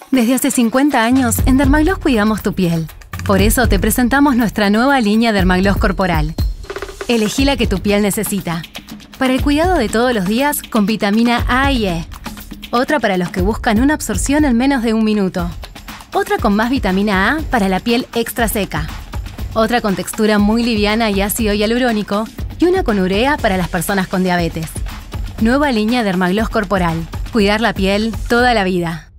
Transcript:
Desde hace 50 años, en Dermagloss cuidamos tu piel. Por eso te presentamos nuestra nueva línea Dermagloss Corporal. Elegí la que tu piel necesita. Para el cuidado de todos los días, con vitamina A y E. Otra para los que buscan una absorción en menos de 1 minuto. Otra con más vitamina A para la piel extra seca. Otra con textura muy liviana y ácido hialurónico. Y una con urea para las personas con diabetes. Nueva línea Dermagloss Corporal. Cuidar la piel toda la vida.